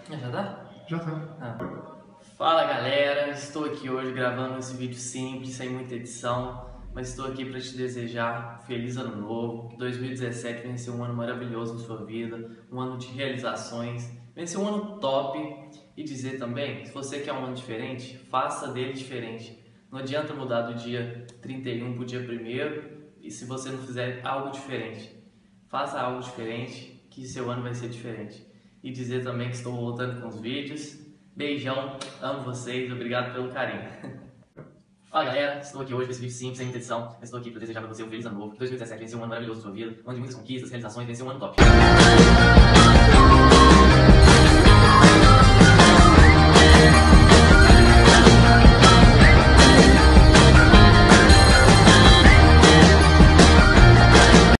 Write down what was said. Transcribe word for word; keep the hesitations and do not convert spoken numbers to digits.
Já tá? Já tá. Ah. Fala galera, estou aqui hoje gravando esse vídeo simples, sem muita edição, mas estou aqui para te desejar um feliz ano novo, que dois mil e dezessete venha ser um ano maravilhoso na sua vida, um ano de realizações, venha ser um ano top e dizer também, se você quer um ano diferente, faça dele diferente. Não adianta mudar do dia trinta e um para o dia primeiro e se você não fizer algo diferente. Faça algo diferente, que seu ano vai ser diferente. E dizer também que estou voltando com os vídeos. Beijão, amo vocês, obrigado pelo carinho. Fala galera, estou aqui hoje com esse vídeo simples, sem muita edição. Eu estou aqui para desejar para você um feliz ano novo. dois mil e dezessete venha ser um ano maravilhoso na sua vida, um ano de muitas conquistas, realizações, venha ser um ano top.